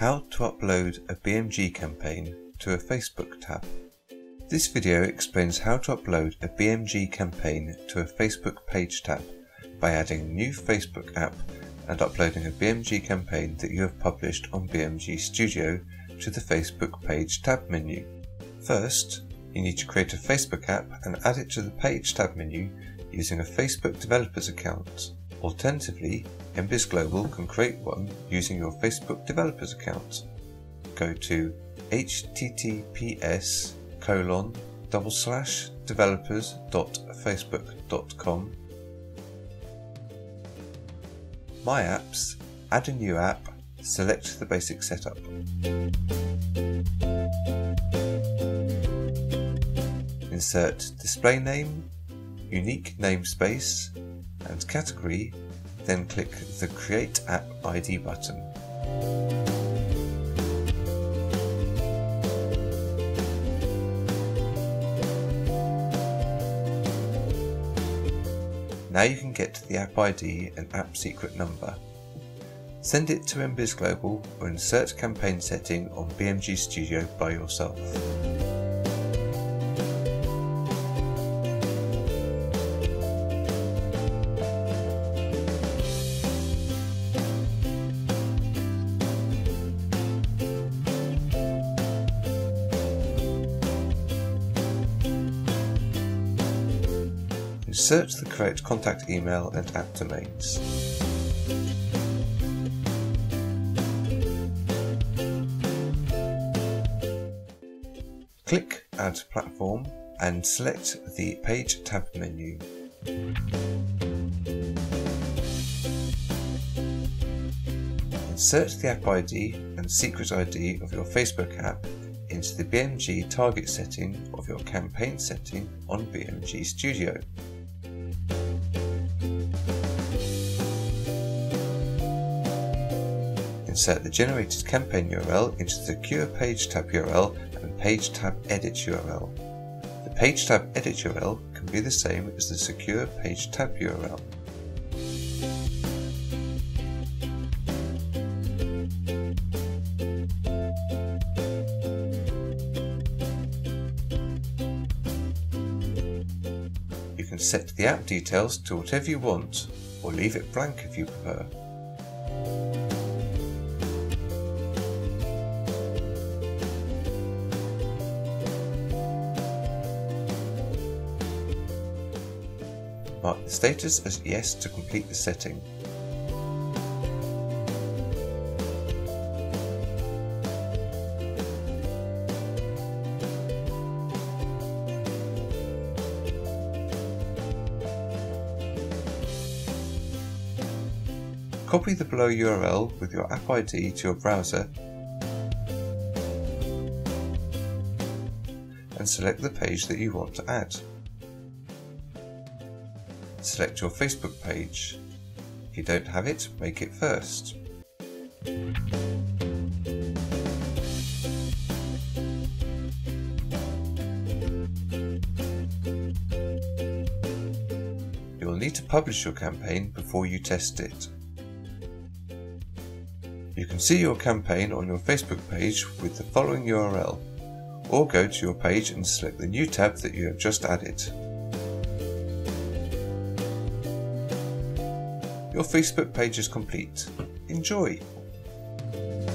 How to upload a BMG campaign to a Facebook tab. This video explains how to upload a BMG campaign to a Facebook page tab by adding a new Facebook app and uploading a BMG campaign that you have published on BMG Studio to the Facebook page tab menu. First, you need to create a Facebook app and add it to the page tab menu using a Facebook developer's account. Alternatively, MBiz Global can create one using your Facebook developer's account. Go to https://developers.facebook.com. My Apps, add a new app, select the basic setup. Insert display name, unique namespace and category, then click the Create App ID button. Now you can get the app ID and app secret number. Send it to MBiz Global or insert campaign setting on BMG Studio by yourself. Insert the correct contact email and app domains. Click Add Platform and select the Page tab menu. Insert the app ID and secret ID of your Facebook app into the BMG target setting of your campaign setting on BMG Studio. Insert the generated campaign URL into the secure page tab URL and page tab edit URL. The page tab edit URL can be the same as the secure page tab URL. You can set the app details to whatever you want, or leave it blank if you prefer. Mark the status as yes to complete the setting. Copy the below URL with your app ID to your browser and select the page that you want to add. Select your Facebook page. If you don't have it, make it first. You will need to publish your campaign before you test it. You can see your campaign on your Facebook page with the following URL, or go to your page and select the new tab that you have just added. Your Facebook page is complete. Enjoy!